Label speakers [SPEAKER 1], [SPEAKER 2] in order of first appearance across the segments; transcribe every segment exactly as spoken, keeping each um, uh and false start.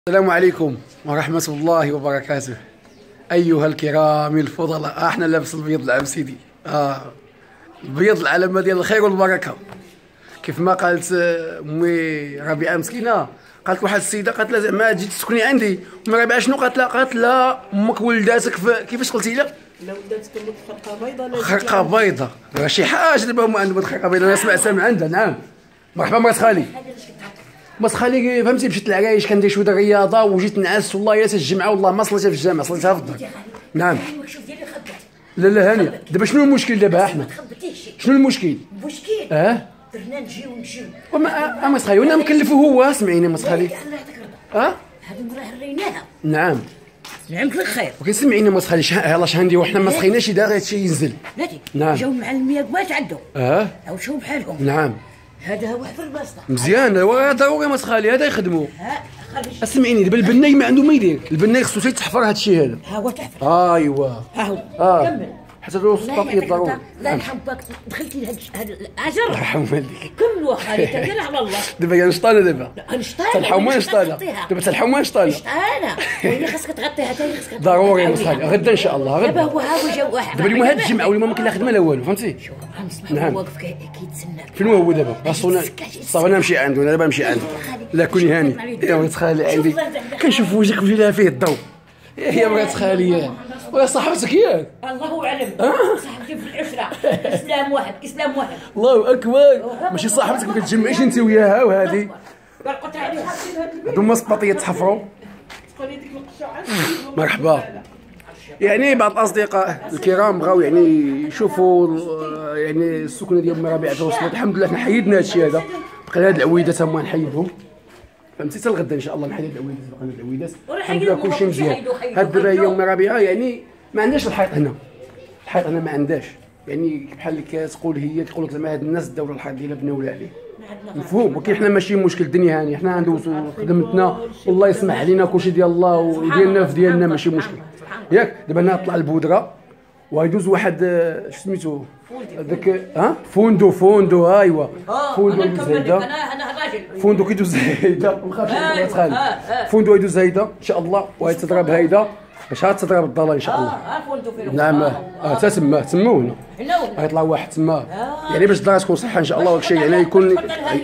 [SPEAKER 1] السلام عليكم ورحمة الله وبركاته. أيها الكرام الفضلاء، احنا لابس البيض العام سيدي. اه البيض العلامة ديال الخير والبركة. كيف ما قالت امي ربيعة مسكينة، قالت واحد السيدة قالت لها زعما تجي تسكني عندي. امي ربيعة شنو قالت لها؟ قالت لها امك ولداتك في كيفاش قلتي لها؟
[SPEAKER 2] لا ولداتك امك خرقة بيضاء.
[SPEAKER 1] خرقة بيضاء راه شي حاجة دابا هما عندهم خرقة بيضاء. انا سمعتها من عندها. نعم مرحبا مرات خالي. مرات خالي فهمتي مشيت للعرايش كندير شويه الرياضه وجيت نعس والله يا الجمعه والله ما صليتها في الجامع صليتها في الدار. نعم لا لا هانيه. دابا شنو المشكل دابا احنا؟ شنو المشكل؟
[SPEAKER 2] المشكل
[SPEAKER 1] اه
[SPEAKER 2] درنا نجيو نجيو
[SPEAKER 1] وما مرات خالي وانا مكلفه هو. سمعيني مرات خالي. اه
[SPEAKER 2] هذه مراه ريناها.
[SPEAKER 1] نعم
[SPEAKER 2] نعمك الخير.
[SPEAKER 1] ولكن سمعيني مرات خالي يلاه شحال نديرو حنا ما سخيناش داغ هادشي ينزل.
[SPEAKER 2] نادي
[SPEAKER 1] نعم
[SPEAKER 2] جاو مع المياه كواش عندهم.
[SPEAKER 1] اه
[SPEAKER 2] او شو بحالهم.
[SPEAKER 1] نعم
[SPEAKER 2] هذا هو واحد البسطه
[SPEAKER 1] مزيان ضروري مرات خالي هذا يخدموا.
[SPEAKER 2] ها خلي
[SPEAKER 1] اسمعيني دابا البناي ما عنده ما يدير. البناي خصو تيتحفر هادشي هذا.
[SPEAKER 2] ها هو تحفر.
[SPEAKER 1] ايوا
[SPEAKER 2] ها هو
[SPEAKER 1] اه
[SPEAKER 2] كمل
[SPEAKER 1] حتى لو السطاطية ضروري.
[SPEAKER 2] لا يرحم باك دخلتي لهاد هذا الاجر.
[SPEAKER 1] الله يرحم والديك.
[SPEAKER 2] كملوا خالي تدير على الله.
[SPEAKER 1] دابا كاع نشطانه دابا.
[SPEAKER 2] نشطانه
[SPEAKER 1] الحومه نشطانه دابا الحومه نشطانه.
[SPEAKER 2] نشطانه وهي خاصك تغطيها حتى هي خاصك
[SPEAKER 1] ضروري مصالح غدا ان شاء الله غدا.
[SPEAKER 2] دابا هو ها هو جا واحد
[SPEAKER 1] دابا اليوم هاد الجمعه ولا ما ممكن لا خدمه لا والو فهمتي.
[SPEAKER 2] نعم واقف كيتسنى.
[SPEAKER 1] فين هو دابا؟ راسونا صافي انا نمشي عنده. انا دابا نمشي عنده. لا كوني هاني يا ولد خالي عندي كنشوف وجهك وجه لها فيه الضوء. يا مرات خالي ولا صاحبتك ياك؟
[SPEAKER 2] الله اعلم. صاحبتي في العشره. اسلام واحد اسلام واحد.
[SPEAKER 1] الله اكبر. ماشي صاحبتك ما كتجمعيش انت وياها وهذه.
[SPEAKER 2] قلت عليها
[SPEAKER 1] هادو هما سباطيه تحفروا. مرحبا. يعني بعض الاصدقاء الكرام بغاو يعني يشوفوا يعني السكنه ديال ام ربيعه وصلت. الحمد لله حنا حيدنا هادشي هذا. بقى هاد العويدات هما نحيدهم فهمتي حتى الغدا ان شاء الله نحيد العويدات. بقى العويدات الحمد لله كلشي مزيان. هاد دابا هي ام ربيعه يعني ما عندناش الحيط هنا. الحيط هنا ما عندهاش يعني بحال اللي كتقول هي كيقول لك زعما هاد الناس الدوله الحيط ديالها بناو عليه. مفهوم. ولكن حنا ماشي مشكل الدنيا هانيه. حنا ندوزو خدمتنا والله يسمح علينا كلشي ديال الله وديالنا في ديالنا ماشي مشكل ياك. دابا هنا طلع البودره ويدوز واحد اش سميتو هذاك ها فوندو فوندو ايوا فوندو يدوز هيدا.
[SPEAKER 2] انا راجل
[SPEAKER 1] فوندو كيدوز هيدا ما خافش خالي. فوندو يدوز هيدا ان شاء الله وهي تضرب هيدا باش ها تضرب الضاله ان شاء الله.
[SPEAKER 2] اه فوندو فيه.
[SPEAKER 1] نعم اه حتى تما تما هنا غيطلع واحد تما يعني باش الدار تكون صحه ان شاء الله. وداكشي يعني يكون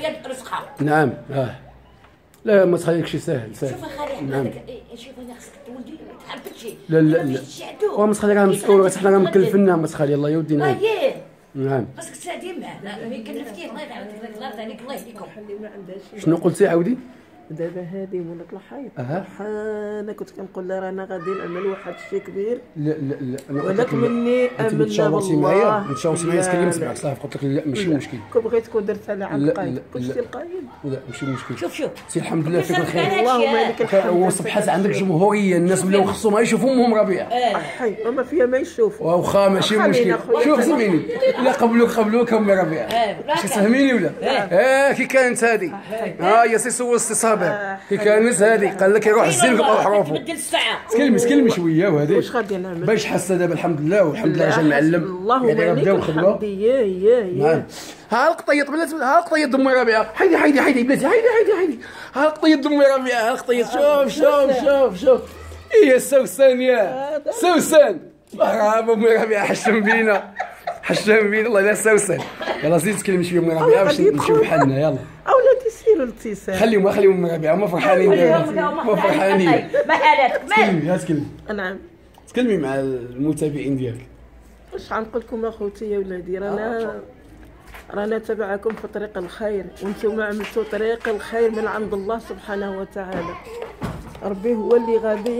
[SPEAKER 1] نعم. اه لا ما تخليك شي ساهل ساهل.
[SPEAKER 2] شوف خالي
[SPEAKER 1] نعم
[SPEAKER 2] شوف انا خصك تولدي ما تحبكش.
[SPEAKER 1] لا لا لا وما تخلي راه مسؤول حنا راه مكلفينها ما تخلي الله يودي. نعم نعم
[SPEAKER 2] خصك تساعدي معاه. لا ما كلفتيه الله يعاود لك الله يرضى عليك الله يهديكم.
[SPEAKER 3] ما عندهاش.
[SPEAKER 1] شنو قلتي عاودي؟
[SPEAKER 3] دابا هادي ولات الحيط.
[SPEAKER 1] أه.
[SPEAKER 3] انا كنت كنقول لها رانا غادي نعمل واحد الشيء كبير.
[SPEAKER 1] لا لا لا انا
[SPEAKER 3] ولك مني امنا
[SPEAKER 1] تشاورتي معايا
[SPEAKER 3] بالله.
[SPEAKER 1] تشاورتي معايا تكلمت معاك صافي قلت لك لا ماشي مشكل.
[SPEAKER 3] كون بغيت كون درتها لها عند
[SPEAKER 1] لا،
[SPEAKER 3] القايد
[SPEAKER 1] لا،
[SPEAKER 3] كنت
[SPEAKER 1] لا.
[SPEAKER 3] سي القايد.
[SPEAKER 1] لا ماشي مشكل.
[SPEAKER 2] شوف شوف
[SPEAKER 1] سي الحمد لله فيك الخير.
[SPEAKER 3] اللهم لك الحمد.
[SPEAKER 1] وصبحات عندك جمهوريه الناس ولاو خصهم ما يشوفوا امهم ربيعه.
[SPEAKER 3] حي وما فيها ما يشوفوا.
[SPEAKER 1] واخا ماشي مشكل. شوف سمعيني لا قبلوك قبلوك ام ربيعه. شي تفهميني ولا؟ اه كي كانت هذه ها يا سي سول السي صابر كي كانت هذه قال لك يروح الزين قطعوا حروفه.
[SPEAKER 2] تبدل الساعه.
[SPEAKER 1] تكلمي تكلمي شويه وهذه
[SPEAKER 3] واش غادي نعمل
[SPEAKER 1] باش حاسه دابا الحمد لله والحمد لله راجل معلم.
[SPEAKER 3] اللهم
[SPEAKER 1] يعني راه
[SPEAKER 3] لك
[SPEAKER 1] بداو خدمه.
[SPEAKER 3] الحمد. يا يا يا
[SPEAKER 1] ها القطيط بلاتي ها القطيط دمي ربيعه. حيدي حيدي حيدي بلاتي حيدي حيدي حيدي ها القطيط دمي ربيعه. ها القطيط شوف شوف شوف شوف هي سوسن يا سوسن. برافو امي ربيعه حشم بينا حشم بينا الله لا سوسن. يلا زيد تكلمي شويه امي ربيعه باش نمشيو بحالنا. يلا
[SPEAKER 3] اولادي سيروا الاتصال.
[SPEAKER 1] خليهم خليهم امي ربيعه ما فرحانين ما فرحانين.
[SPEAKER 2] ما حالاتك
[SPEAKER 1] تكلمي ها تكلمي
[SPEAKER 3] نعم
[SPEAKER 1] تكلمي مع المتابعين ديالك.
[SPEAKER 3] واش غنقول لكم اخوتي يا ولادي رانا رانا تبعكم في طريق الخير وانتم عملتوا طريق الخير من عند الله سبحانه وتعالى. ربي هو اللي غادي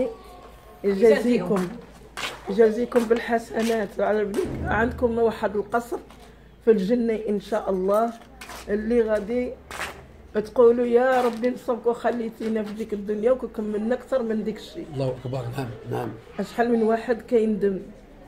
[SPEAKER 3] يجازيكم يجازيكم بالحسنات. على بالك عندكم واحد القصر في الجنة ان شاء الله اللي غادي تقولوا يا ربي نصبك وخليتينا في ديك الدنيا وكملنا اكثر من ديك الشيء.
[SPEAKER 1] الله اكبر. نعم نعم.
[SPEAKER 3] شحال من واحد كيندم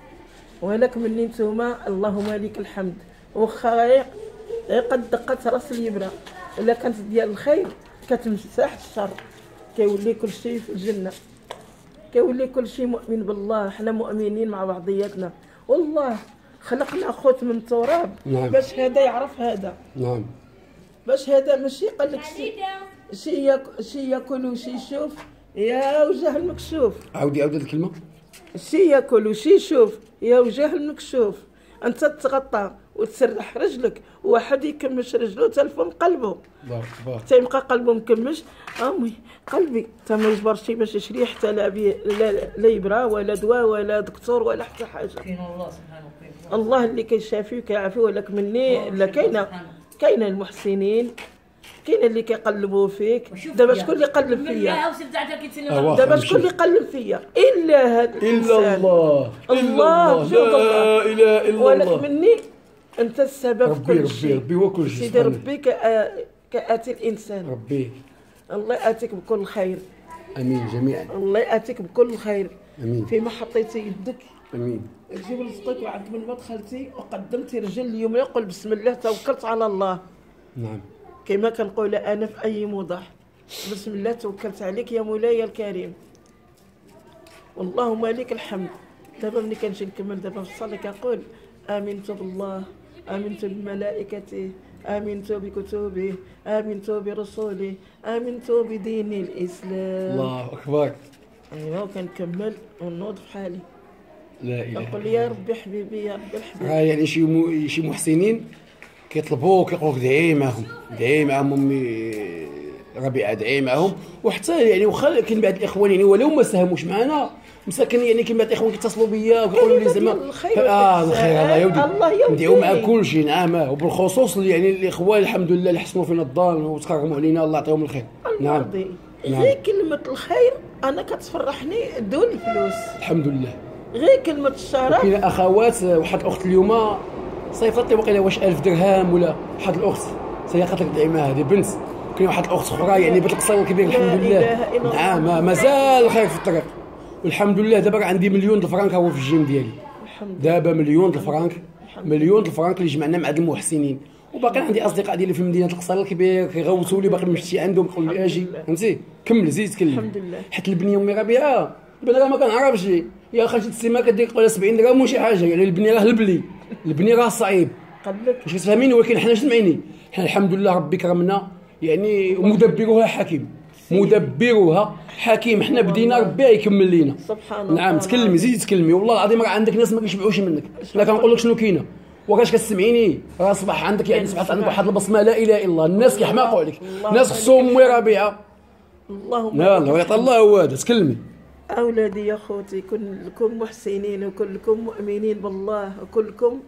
[SPEAKER 3] ولك مني نتوما اللهم لك الحمد. واخا قد دقت راس اليبره الا كانت ديال الخير كتمسح الشر كيولي كل شيء في الجنه. كيولي كل شيء مؤمن بالله. حنا مؤمنين مع بعضياتنا والله خلقنا خوت من تراب.
[SPEAKER 1] نعم.
[SPEAKER 3] باش هذا يعرف هذا.
[SPEAKER 1] نعم
[SPEAKER 3] باش هذا ماشي قال لك شي شي ياكل شي ياكل وشي يشوف يا وجه المكشوف.
[SPEAKER 1] عاودي عاودي هاد الكلمه.
[SPEAKER 3] شي ياكل وشي يشوف، يا وجه المكشوف. انت تتغطى وتسرح رجلك، وواحد يكمش رجلو تلفون قلبه.
[SPEAKER 1] الله اكبر.
[SPEAKER 3] حتى يبقى قلبه مكمش. امي قلبي تا ما يجبرش باش يشري حتى لا بي لا, لا يبرا ولا دواء ولا دكتور ولا حتى حاجه.
[SPEAKER 2] كاين الله سبحانه وتعالى.
[SPEAKER 3] الله اللي كيشافي وكيعافي. ولك مني لا كاينه كاينه المحسنين، كاين اللي كيقلبوا فيك. دابا شكون اللي قلب فيا؟ دابا شكون اللي قلب فيا؟ الا هذا
[SPEAKER 1] الا الله.
[SPEAKER 3] الله
[SPEAKER 1] لا اله الا الله.
[SPEAKER 3] ولك مني انت السبب في
[SPEAKER 1] ربي
[SPEAKER 3] كل شيء.
[SPEAKER 1] ربي ربي هو كل شيء.
[SPEAKER 3] سيدي ربي كآ... كآتي الانسان.
[SPEAKER 1] ربي
[SPEAKER 3] الله ياتيك بكل خير.
[SPEAKER 1] امين جميعا.
[SPEAKER 3] الله ياتيك بكل خير.
[SPEAKER 1] امين.
[SPEAKER 3] فيما حطيتي يدك
[SPEAKER 1] امين.
[SPEAKER 3] تجيب رزقك. وعند من ما دخلتي وقدمتي رجل اليمنى قل بسم الله توكلت على الله.
[SPEAKER 1] نعم.
[SPEAKER 3] كما كنقول انا في اي موضح، بسم الله توكلت عليك يا مولاي الكريم. اللهم لك الحمد. دابا ملي كنجي نكمل دابا في الصلاه كنقول امنت بالله، امنت بملائكته، امنت بكتبه، امنت برسوله، امنت بدين الاسلام.
[SPEAKER 1] الله اكبر.
[SPEAKER 3] ايوا كنكمل ونوض في حالي.
[SPEAKER 1] لا اله.
[SPEAKER 3] نقول يا ربي حبيبي يا ربي الحبيب.
[SPEAKER 1] اه يعني شي مو... شي محسنين كيطلبوك كيقولوا لك دعي معاهم، دعي معاهم امي ربيعه، دعي معاهم. وحتى يعني واخا كاين بعض الاخوان يعني ولو ما ساهموش معنا مساكن، يعني كاين بعض الاخوان كيتصلوا بيا وكيقولوا لي زعما اه الخير الله يودي ندعيو مع كل شيء. نعم. وبالخصوص يعني الاخوان الحمد لله اللي حسنوا فينا الظن وتكرموا علينا الله يعطيهم الخير. نعم.
[SPEAKER 3] غير كلمه الخير انا كتفرحني دون الفلوس.
[SPEAKER 1] الحمد لله.
[SPEAKER 3] غير كلمه الشرف.
[SPEAKER 1] كاين اخوات، واحد الاخت اليوم صيفطت لي وقيله واش ألف درهم ولا واحد الاخت سيقات لك دعي معها هذه بنت. كاين واحد الاخت اخرى يعني بنت القصير الكبير الحمد لله. نعم مازال الخير في الطريق والحمد لله. دابا عندي مليون د الفرنك هو في الجيم ديالي. دابا مليون د الفرنك، مليون د الفرنك اللي جمعنا مع المحسنين. وباقي عندي اصدقاء ديالي في مدينه القصير الكبير كيغوتوا لي باقي مشيتي عندهم يقولوا لي اجي فهمتي كمل زيد تكلم.
[SPEAKER 3] الحمد لله.
[SPEAKER 1] حيت البنيه امي ربيعه دابا راه ما كنعرفش يا خرجت السيمه كدير قبل سبعين درهم وشي حاجه. يعني البنيه راه البلي، البنيه راه صعيب
[SPEAKER 3] قلك
[SPEAKER 1] واش كتفهميني. ولكن حنا جمعيني حنا الحمد لله ربي كرمنا يعني. ومدبرها حكيم، مدبرها حكيم. حنا بدينا ربي يكمل لينا.
[SPEAKER 3] سبحان الله.
[SPEAKER 1] نعم تكلمي زيد تكلمي. والله العظيم راه عندك ناس ما كيشبعوش منك. لا كنقول لك شنو كاينه وكاش كتسمعيني راه اصبح عندك يعني صبحت عندك واحد البصمه لا اله الا الله. الناس كيحماقوا عليك، الناس خصهم امي ربيعه.
[SPEAKER 3] اللهم
[SPEAKER 1] يلاه ويعطي الله هو هذا. تكلمي.
[SPEAKER 3] اولادي يا خوتي كلكم محسنين وكلكم مؤمنين بالله وكلكم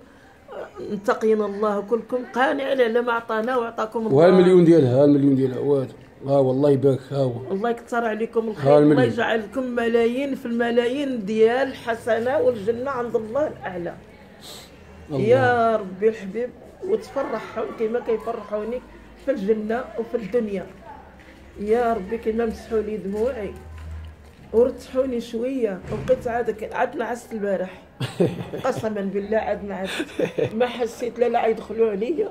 [SPEAKER 3] متقين الله وكلكم قانعين على ما عطانا وعطاكم الله.
[SPEAKER 1] وها المليون ديالها، ها المليون ديالها هو هذا. ها والله يبارك. ها هو.
[SPEAKER 3] الله يكثر عليكم الخير. الله يجعل لكم ملايين في الملايين ديال الحسنه والجنه عند الله الاعلى. الله. يا ربي الحبيب. وتفرحوا كما كيفرحوني في الجنه وفي الدنيا. يا ربي كما مسحوا لي دموعي ورتحوني شويه. وبقيت عاد عاد نعست البارح قسما بالله عاد نعست ما حسيت لا لا يدخلوا عليا.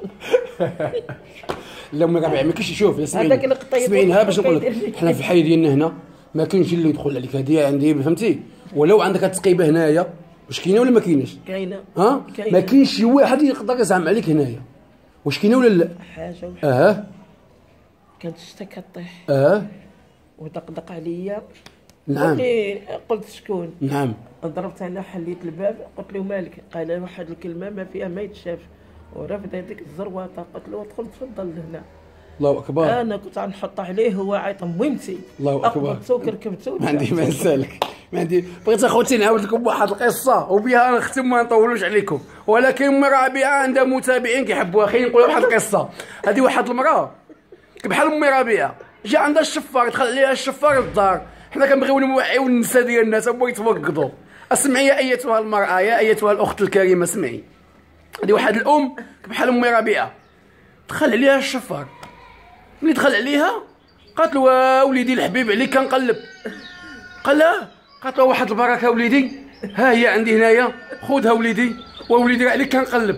[SPEAKER 1] لا امي ربيعه ما كاينش. شوف اسمعيني اسمعينها باش نقول لك حنا في الحي ديالنا هنا ما كاينش اللي يدخل عليك. هذه عندي فهمتي. ولو عندك هاد التقيبه هنايا واش كاينه ولا ما كايناش؟
[SPEAKER 3] كاينه.
[SPEAKER 1] ها ما كاينش شي واحد يقدر يزعم عليك هنايا. واش كاينه ولا لا؟
[SPEAKER 3] حاجه وحاجه.
[SPEAKER 1] اه
[SPEAKER 3] كانت الشتا كطيح.
[SPEAKER 1] اه
[SPEAKER 3] ودقدق عليا.
[SPEAKER 1] نعم.
[SPEAKER 3] قلت شكون؟
[SPEAKER 1] نعم.
[SPEAKER 3] ضربت انا حليت الباب قلت له مالك؟ قال واحد الكلمه ما فيها ما يتشاف ورافد هذيك الزرواطه. قلت له ادخل تفضل لهنا.
[SPEAKER 1] الله اكبر.
[SPEAKER 3] انا كنت غنحط عليه هو عيط مهمتي.
[SPEAKER 1] الله اكبر.
[SPEAKER 3] اقبضتو كركبتو.
[SPEAKER 1] ما عندي ما نسالك ما عندي. بغيت اخوتي نعاود لكم واحد القصه وبها نختم ما نطولوش عليكم. ولكن ام ربيعه عندها متابعين كيحبوها. خلينا نقول واحد القصه. هذه واحد المراه بحال ام ربيعه جا عندها الشفار دخل عليها الشفار للدار. حنا كنبغيو نوعيو النساء ديال الناس هما يتوقدوا. اسمعي يا ايتها المراه يا ايتها الاخت الكريمه اسمعي. هذه واحد الام بحال ام ربيعه دخل عليها الشفار. ملي دخل عليها قالت له وليدي الحبيب عليك كنقلب. قال لها قالت له واحد البركه وليدي ها هي عندي هنايا خذها وليدي ووليدي عليك كنقلب.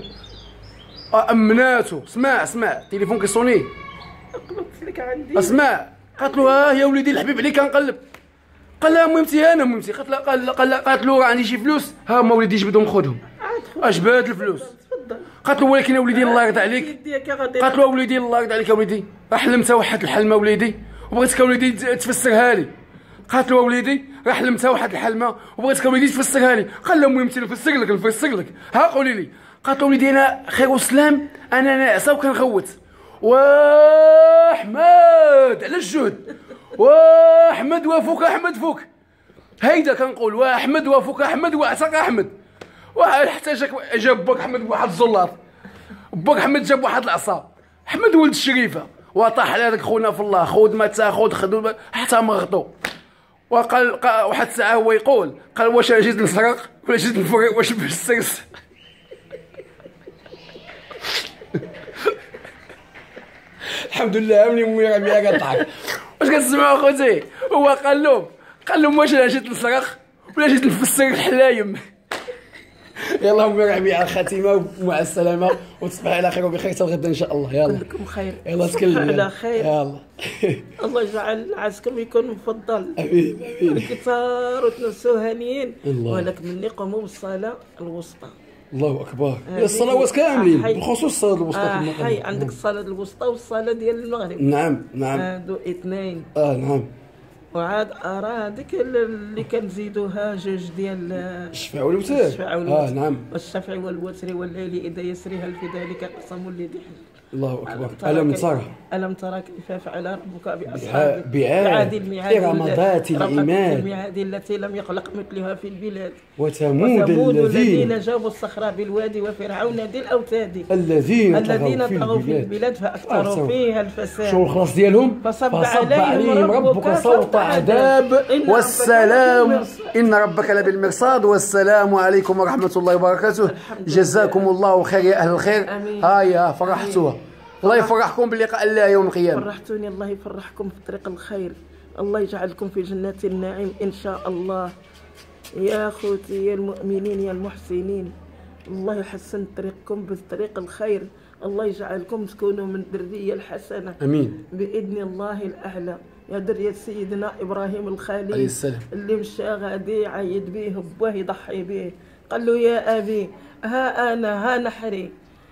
[SPEAKER 1] امناتو. اسمع اسمع التليفون كيصوني.
[SPEAKER 3] قلبت لك عندي.
[SPEAKER 1] اسمع قالت له ها هي وليدي الحبيب عليك كنقلب. قال لها مهمتي انا مهمتي. قالت له قال قال قالت له راه عندي شي فلوس ها هما وليدي جبدهم خذهم. اش بهاد الفلوس؟
[SPEAKER 3] تفضل.
[SPEAKER 1] قالت له ولكن وليدي الله يرضى عليك. قالت له وليدي الله يرضى عليك يا وليدي راه حلمت واحد الحلمه وليدي وبغيتك وليدي تفسرها لي. قالت له وليدي راه حلمتها واحد الحلمه وبغيتك وليدي تفسرها لي. قال لها المهم نفسر لك نفسر لك ها قولي لي. قالت له وليدي انا خير وسلام انا ناعسه وكنغوت واحمد على الجهد واحمد وفوك احمد فوك هيدا كنقول واحمد وفوك احمد واعتق احمد. حتى جاك جاب باك احمد بواحد الزلاط باك احمد جاب واحد العصا احمد ولد الشريفه وطاح على هذاك خونا في الله خذ ما تاخذ خذ حتى مغطو. وقال واحد الساعه هو يقول قال واش انا جيت نسرق ولا جيت نفرق واش بالسرس. الحمد لله ملي امي راه بيها كضحك. واش كتسمعوا اخوتي؟ هو قال لهم قال لهم واش انا جيت نسرق ولا جيت نفسر الحلايم. يلا امي راه على الخاتمه ومع السلامه وتصبح على خير وبخير حتى الغدا ان شاء الله. يلا
[SPEAKER 3] كلكم خير
[SPEAKER 1] يلا تكلم
[SPEAKER 3] على خير.
[SPEAKER 1] يلا
[SPEAKER 3] الله يجعل عزكم يكون مفضل.
[SPEAKER 1] امين امين.
[SPEAKER 3] الكثار وتنسوا هانيين ولكن مني قوموا بالصلاه الوسطى.
[SPEAKER 1] الله اكبر. هي الصلوات كاملين بخصوص الصلاه الوسطى.
[SPEAKER 3] آه حي عندك الصلاه الوسطى والصلاه ديال المغرب.
[SPEAKER 1] نعم نعم
[SPEAKER 3] هادو اثنين.
[SPEAKER 1] اه نعم.
[SPEAKER 3] وعاد ارى هذيك اللي كنزيدوها جوج ديال
[SPEAKER 1] الشفع والوتر.
[SPEAKER 3] الشفع والوتر.
[SPEAKER 1] اه نعم.
[SPEAKER 3] والشفع والوتر والليل اذا يسري هل في ذلك قسم لذي حجر.
[SPEAKER 1] الله اكبر. الم ترى
[SPEAKER 3] الم ترى كيف فعل ربك باصحاب
[SPEAKER 1] بعاد
[SPEAKER 3] الميعاد
[SPEAKER 1] ارم ذات العماد
[SPEAKER 3] الميعاد التي لم يخلق مثلها في البلاد
[SPEAKER 1] وثمود
[SPEAKER 3] الذين جابوا الصخر بالوادي وفرعون ذي الاوتاد
[SPEAKER 1] الذين
[SPEAKER 3] الذين طغوا في البلاد فاكثروا فيها الفساد.
[SPEAKER 1] شو الخلاص ديالهم؟
[SPEAKER 3] فصب
[SPEAKER 1] عليهم ربك صوت عذاب والسلام ان ربك لبالمرصاد. والسلام عليكم ورحمه الله وبركاته. جزاكم الله خير يا اهل الخير. هيا فرحتوها. الله يفرحكم بلقاء الله يوم القيامه.
[SPEAKER 3] فرحتوني. الله يفرحكم في طريق الخير. الله يجعلكم في جنات النعيم ان شاء الله يا اخوتي يا المؤمنين يا المحسنين. الله يحسن طريقكم بطريق الخير. الله يجعلكم تكونوا من الذريه الحسنه
[SPEAKER 1] امين
[SPEAKER 3] باذن الله الاعلى. يا ذريه سيدنا ابراهيم الخليل
[SPEAKER 1] عليه السلام
[SPEAKER 3] اللي مشى غادي يعيد به باه يضحي به. قال له يا ابي ها انا ها نحري.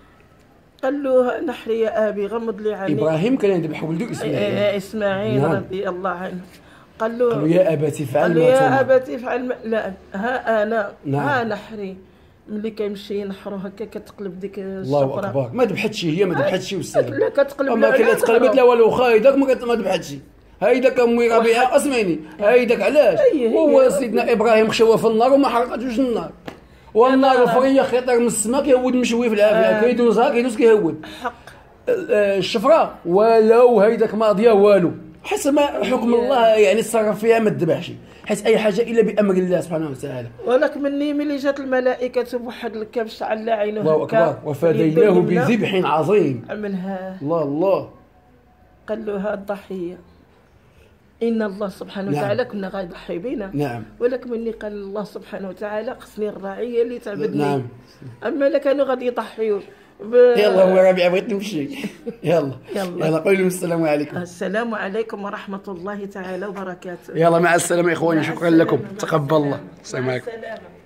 [SPEAKER 3] قال له نحري يا ابي غمض لي عينيك.
[SPEAKER 1] ابراهيم كان يذبح ولده اسماعيل.
[SPEAKER 3] اسماعيل نعم. رضي الله عنه. قال له,
[SPEAKER 1] قال له يا ابتي فعل ما
[SPEAKER 3] يا ابتي فعل ما لا ها انا
[SPEAKER 1] نعم.
[SPEAKER 3] ها نحري. ملي كيمشي ينحرو هكا كتقلب ديك الشفره.
[SPEAKER 1] الله اكبر. ما ذبحتش هي ما ذبحتش والسلام.
[SPEAKER 3] لا كتقلب
[SPEAKER 1] ما كاين تقلبت لا والو خايدك ما ذبحتش. هيداك امي ربيعه اسمعيني هيداك علاش هو سيدنا ابراهيم خشوه في النار وما حرقتوش النار والنار الفريه خيطر من السماء كيهود مشوي في العافيه كيدوزها كيدوز كيهود
[SPEAKER 3] حق
[SPEAKER 1] الشفره ولو هيداك ماضيه والو حسب ما حكم الله يعني تصرف فيها ما تذبحش حيت اي حاجه الا بامر الله سبحانه وتعالى.
[SPEAKER 3] ولكن مني ملي جات الملائكه بواحد الكبش على عينه
[SPEAKER 1] الله اكبر وفديناه بذبح عظيم.
[SPEAKER 3] عملها
[SPEAKER 1] الله الله.
[SPEAKER 3] قال له هاد الضحيه ان الله سبحانه
[SPEAKER 1] نعم.
[SPEAKER 3] وتعالى كنا غيضحي بينا
[SPEAKER 1] نعم.
[SPEAKER 3] ولكن مني قال الله سبحانه وتعالى خصني الرعيه اللي تعبدني.
[SPEAKER 1] نعم.
[SPEAKER 3] اما الا كانوا غادي يضحيوا ب...
[SPEAKER 1] يلا هو ربيع بغيت نمشي. يلا
[SPEAKER 3] يلا
[SPEAKER 1] يلا قولوا لهم السلام عليكم.
[SPEAKER 3] السلام عليكم ورحمه الله تعالى وبركاته.
[SPEAKER 1] يلا مع السلامه اخواني شكرا لكم تقبل الله. السلام عليكم.